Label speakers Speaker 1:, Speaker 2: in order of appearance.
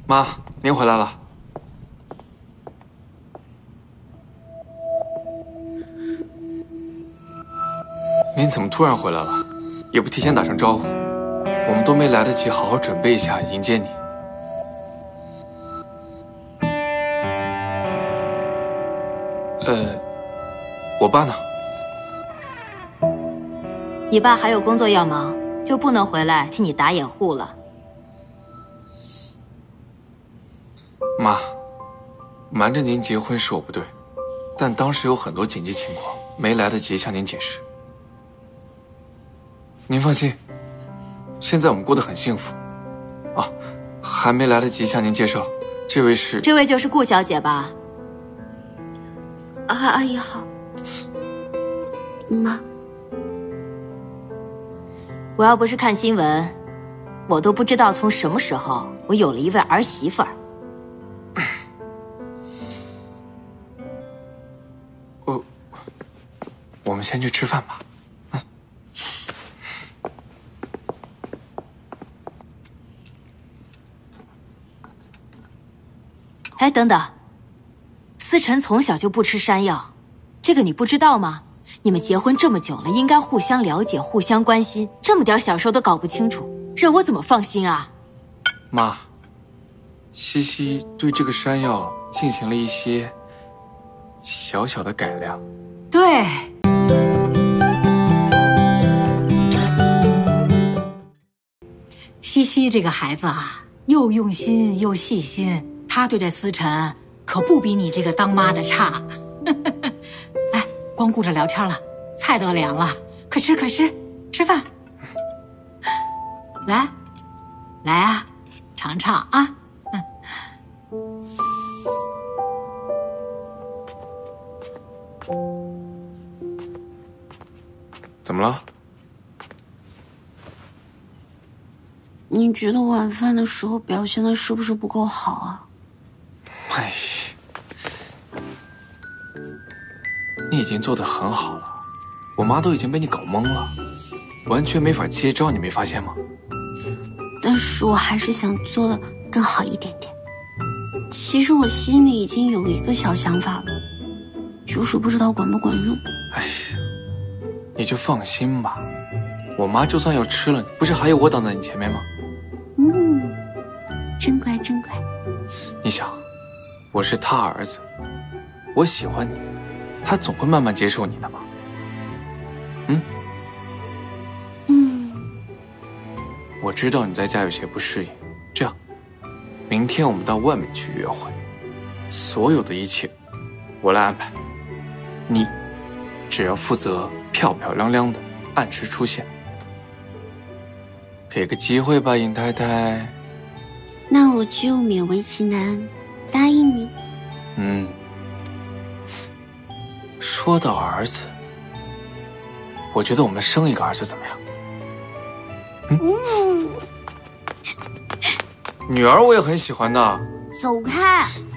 Speaker 1: 妈，您回来了。您怎么突然回来了？也不提前打声招呼，我们都没来得及好好准备一下迎接你。我爸呢？
Speaker 2: 你爸还有工作要忙，就不能回来替你打掩护了。
Speaker 1: 妈，瞒着您结婚是我不对，但当时有很多紧急情况，没来得及向您解释。您放心，现在我们过得很幸福。啊，还没来得及向您介绍，这位是……
Speaker 2: 这位就是顾小姐吧？
Speaker 3: 阿姨好。妈，
Speaker 2: 我要不是看新闻，我都不知道从什么时候我有了一位儿媳妇儿。
Speaker 1: 我们先去吃饭吧。
Speaker 2: 哎，等等，思辰从小就不吃山药，这个你不知道吗？你们结婚这么久了，应该互相了解、互相关心，这么点小事都搞不清楚，让我怎么放心啊？
Speaker 1: 妈，西西对这个山药进行了一些小小的改良。
Speaker 4: 对。西西这个孩子啊，又用心又细心，他对待思辰可不比你这个当妈的差。哎，光顾着聊天了，菜都凉了，快吃快吃，吃饭。来，来啊，尝尝啊。
Speaker 1: 怎么了？
Speaker 3: 你觉得晚饭的时候表现的是不是不够好啊？
Speaker 1: 哎，你已经做得很好了，我妈都已经被你搞懵了，完全没法接招，你没发现吗？
Speaker 3: 但是我还是想做的更好一点点。其实我心里已经有一个小想法了，就是不知道管不管用。
Speaker 1: 哎呀，你就放心吧，我妈就算要吃了，不是还有我挡在你前面吗？
Speaker 3: 真乖真乖。
Speaker 1: 你想，我是他儿子，我喜欢你，他总会慢慢接受你的吧？我知道你在家有些不适应，这样，明天我们到外面去约会，所有的一切我来安排，你只要负责漂漂亮亮的按时出现。给个机会吧，尹太太。
Speaker 3: 那我就勉为其难答应你。
Speaker 1: 说到儿子，我觉得我们生一个儿子怎么样？女儿我也很喜欢的。
Speaker 3: 走开。